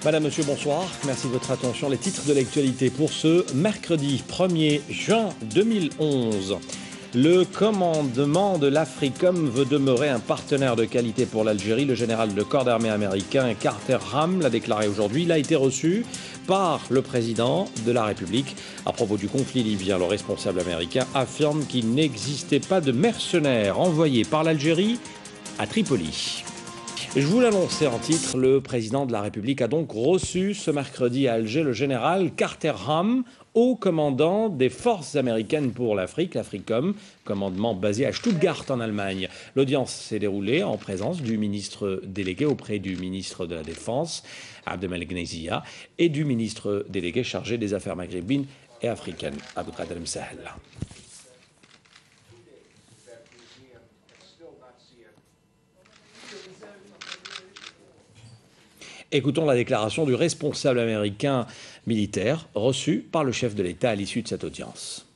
Madame, Monsieur, bonsoir. Merci de votre attention. Les titres de l'actualité pour ce mercredi 1er juin 2011. Le commandement de l'AFRICOM veut demeurer un partenaire de qualité pour l'Algérie. Le général de corps d'armée américain Carter Ham l'a déclaré aujourd'hui. Il a été reçu par le président de la République. À propos du conflit libyen, le responsable américain affirme qu'il n'existait pas de mercenaires envoyés par l'Algérie à Tripoli. Je vous l'annonçais en titre, le président de la République a donc reçu ce mercredi à Alger le général Carter Ham, haut commandant des forces américaines pour l'Afrique, l'AFRICOM, commandement basé à Stuttgart en Allemagne. L'audience s'est déroulée en présence du ministre délégué auprès du ministre de la Défense, Abdelmalek Gnezia, et du ministre délégué chargé des affaires maghrébines et africaines, Abdelkader Msahel. Écoutons la déclaration du responsable américain militaire reçu par le chef de l'État à l'issue de cette audience.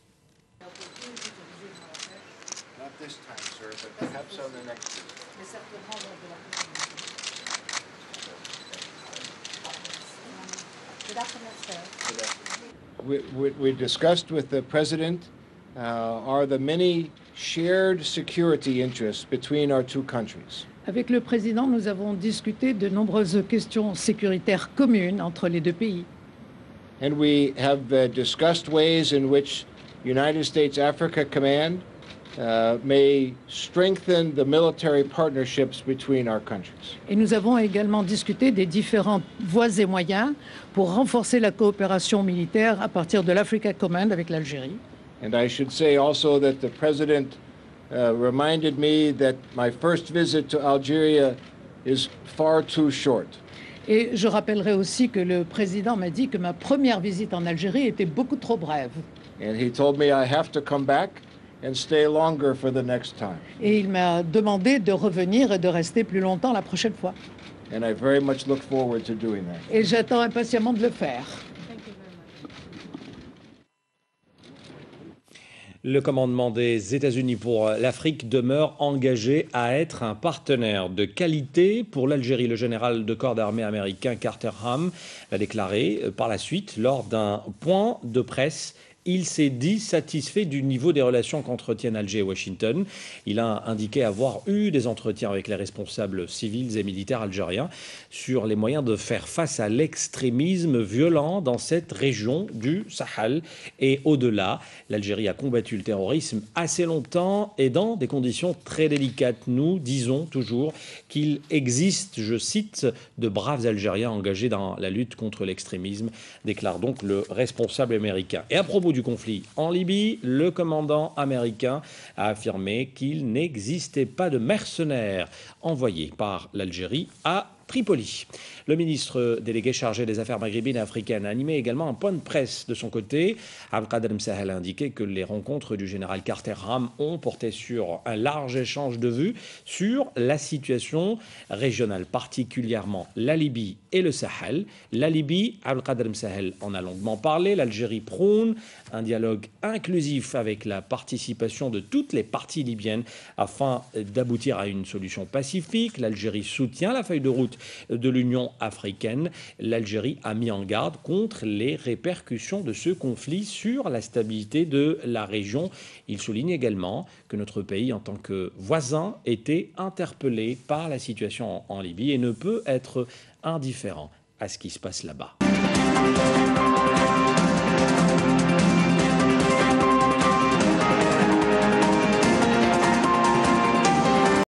We discussed with the President are the many shared security interests between our two countries. Avec le président, nous avons discuté de nombreuses questions sécuritaires communes entre les deux pays. And we have discussed ways in which United States Africa Command may strengthen the military partnerships between our countries. Et nous avons également discuté des différentes voies et moyens pour renforcer la coopération militaire à partir de l'Africa Command avec l'Algérie. And I should say also that the President reminded me that my first visit to Algeria is far too short. Et je rappellerai aussi que le président m'a dit que ma première visite en Algérie était beaucoup trop brève. And he told me I have to come back and stay longer for the next time. Et il m'a demandé de revenir et de rester plus longtemps la prochaine fois. And I very much look forward to doing that. Et j'attends impatiemment de le faire. Le commandement des États-Unis pour l'Afrique demeure engagé à être un partenaire de qualité pour l'Algérie. Le général de corps d'armée américain Carter Ham l'a déclaré par la suite lors d'un point de presse. Il s'est dit satisfait du niveau des relations qu'entretiennent Alger et Washington. Il a indiqué avoir eu des entretiens avec les responsables civils et militaires algériens sur les moyens de faire face à l'extrémisme violent dans cette région du Sahel et au-delà. L'Algérie a combattu le terrorisme assez longtemps et dans des conditions très délicates. Nous disons toujours qu'il existe, je cite, de braves Algériens engagés dans la lutte contre l'extrémisme, déclare donc le responsable américain. Et à propos du conflit en Libye, le commandant américain a affirmé qu'il n'existait pas de mercenaires envoyés par l'Algérie à Tripoli. Le ministre délégué chargé des affaires maghrébines et africaines a animé également un point de presse de son côté. Abdelkader Msahel a indiqué que les rencontres du général Carter Ham ont porté sur un large échange de vues sur la situation régionale, particulièrement la Libye et le Sahel. La Libye, Abdelkader Msahel en a longuement parlé. L'Algérie prône un dialogue inclusif avec la participation de toutes les parties libyennes afin d'aboutir à une solution pacifique. L'Algérie soutient la feuille de route de l'Union africaine. L'Algérie a mis en garde contre les répercussions de ce conflit sur la stabilité de la région. Il souligne également que notre pays, en tant que voisin, était interpellé par la situation en Libye et ne peut être indifférent à ce qui se passe là-bas.